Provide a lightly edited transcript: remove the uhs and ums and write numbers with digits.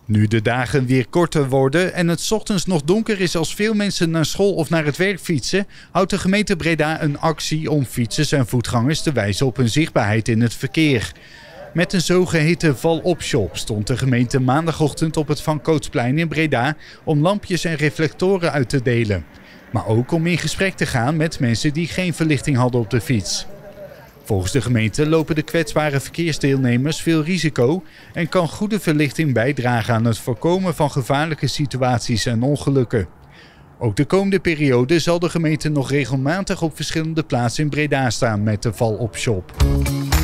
Nu de dagen weer korter worden en het 's ochtends nog donker is als veel mensen naar school of naar het werk fietsen, houdt de gemeente Breda een actie om fietsers en voetgangers te wijzen op hun zichtbaarheid in het verkeer. Met een zogeheten val-op-shop stond de gemeente maandagochtend op het Van Cootsplein in Breda om lampjes en reflectoren uit te delen. Maar ook om in gesprek te gaan met mensen die geen verlichting hadden op de fiets. Volgens de gemeente lopen de kwetsbare verkeersdeelnemers veel risico en kan goede verlichting bijdragen aan het voorkomen van gevaarlijke situaties en ongelukken. Ook de komende periode zal de gemeente nog regelmatig op verschillende plaatsen in Breda staan met de val-op-shop.